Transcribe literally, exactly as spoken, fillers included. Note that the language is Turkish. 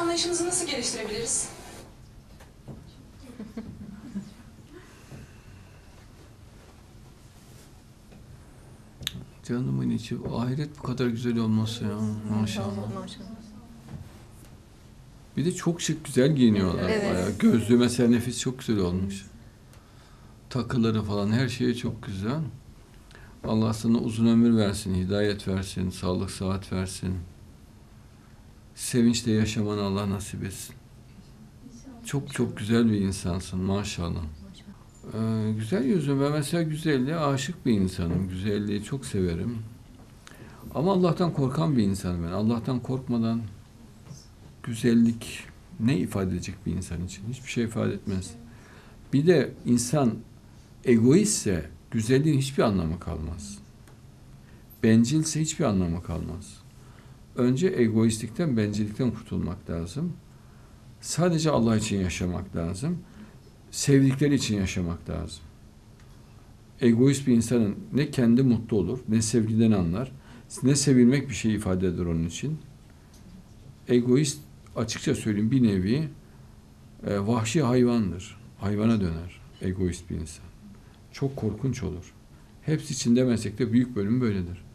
anlayışımızı nasıl geliştirebiliriz? Canımın içi, ahiret bu kadar güzel olması ya. Maşallah. Maşallah. Bir de çok şık, güzel giyiniyorlar. Evet. Bayağı. Gözlüğü mesela nefis, çok güzel olmuş. Takıları falan, her şeyi çok güzel. Allah sana uzun ömür versin, hidayet versin, sağlık, sıhhat versin. Sevinçle yaşamanı Allah nasip etsin. Çok çok güzel bir insansın maşallah. Ee, güzel yüzün. Ben mesela güzelliğe aşık bir insanım. Güzelliği çok severim. Ama Allah'tan korkan bir insanım ben. Allah'tan korkmadan güzellik ne ifade edecek bir insan için? Hiçbir şey ifade etmez. Bir de insan egoistse güzelliğin hiçbir anlamı kalmaz. Bencilse hiçbir anlamı kalmaz. Önce egoistlikten, bencillikten kurtulmak lazım. Sadece Allah için yaşamak lazım. Sevdikleri için yaşamak lazım. Egoist bir insanın ne kendi mutlu olur, ne sevgiden anlar, ne sevilmek bir şey ifade eder onun için. Egoist, açıkça söyleyeyim, bir nevi e, vahşi hayvandır. Hayvana döner egoist bir insan. Çok korkunç olur. Hepsi için demesek de büyük bölüm böyledir.